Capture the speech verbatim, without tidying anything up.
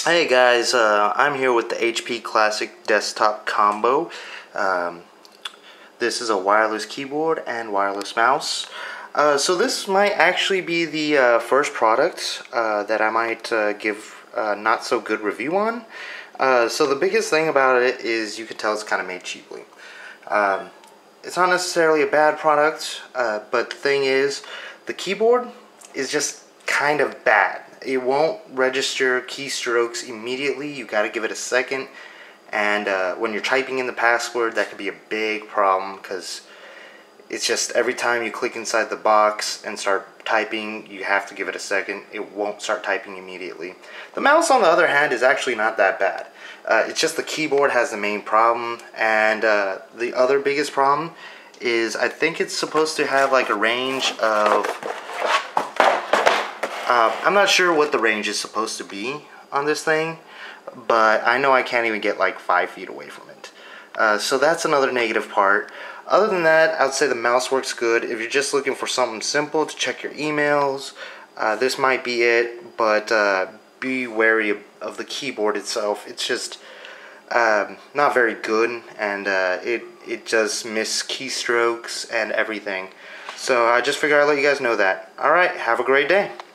Hey guys, uh, I'm here with the H P Classic Desktop Combo. Um, this is a wireless keyboard and wireless mouse. Uh, so this might actually be the uh, first product uh, that I might uh, give a not so good review on. Uh, so the biggest thing about it is you can tell it's kind of made cheaply. Um, it's not necessarily a bad product, uh, but the thing is, the keyboard is just kind of bad. It won't register keystrokes immediately. You got to give it a second, and uh, when you're typing in the password, that could be a big problem because it's just every time you click inside the box and start typing, you have to give it a second. It won't start typing immediately. The mouse, on the other hand, is actually not that bad. Uh, it's just the keyboard has the main problem, and uh, the other biggest problem is I think it's supposed to have like a range of Uh, I'm not sure what the range is supposed to be on this thing, but I know I can't even get like five feet away from it. Uh, so that's another negative part. Other than that, I would say the mouse works good. If you're just looking for something simple to check your emails, uh, this might be it, but uh, be wary of, of the keyboard itself. It's just um, not very good, and uh, it, it just miss keystrokes and everything. So I just figured I'd let you guys know that. Alright, have a great day.